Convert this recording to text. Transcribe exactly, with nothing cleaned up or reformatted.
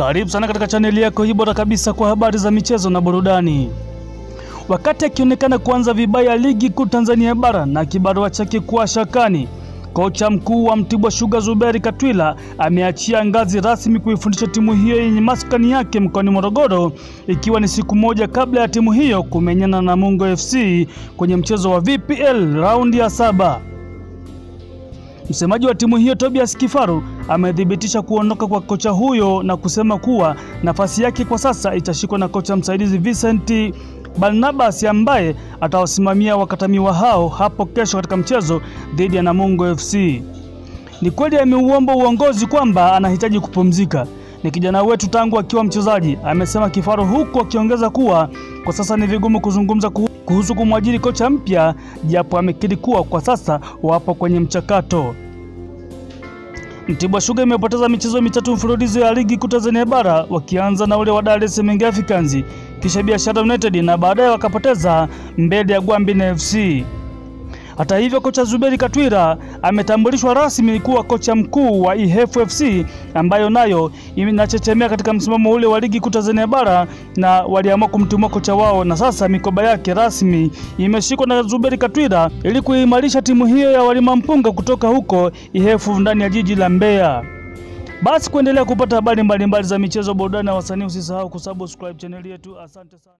Karibu sana katika chaneli yako hii bora kabisa kwa habari za michezo na burudani. Wakati akionekana kuanza vibaya ligi kuu Tanzania bara na kibarua chake kuwa shakani, kocha mkuu wa Mtibwa Sugar Zuberi Katwila ameachia ngazi rasmi kuifundisha timu hiyo yenye maskani yake mkoani Morogoro, ikiwa ni siku moja kabla ya timu hiyo kumenyana na Namungo F C kwenye mchezo wa V P L raundi ya saba. Msemaji wa timu hiyo Tobias Kifaru amedhibitisha kuondoka kwa kocha huyo na kusema kuwa nafasi yake kwa sasa itashikwa na kocha msaidizi Vincent Barnabas ambaye atawasimamia wakatamiwa hao hapo kesho katika mchezo dhidi ya Namungo F C. Ni kweli ameuomba uongozi kwamba anahitaji kupumzika. Ni kijana wetu tangu akiwa mchezaji, amesema Kifaru, huku akiongeza kuwa kwa sasa ni vigumu kuzungumza kuhusu kumwajiri kocha mpya, japo amekiri kuwa kwa sasa wapo kwenye mchakato. Mtibwa Sugar imepoteza michezo mitatu mfululizo ya ligi kuu Tanzania bara, wakianza na ule wa Dar es Salaam Africans, kisha Biashara United na baadaye wakapoteza mbele ya Gwambina F C. Hata hivyo, kocha Zuberi Katwila ametambulishwa rasmi kuwa kocha mkuu wa I F F C, ambayo nayo inachechemea katika msimamo ule wa ligi kuu Tanzania bara, na waliamua kumtimua kocha wao, na sasa mikoba yake rasmi imeshikwa na Zuberi Katwila ili kuimarisha timu hiyo ya walima mpunga kutoka huko I F ndani ya jiji la Mbeya. Basi kuendelea kupata habari mbalimbali za michezo, burudani na wasanii, usisahau kusubscribe channel yetu. Asante sana.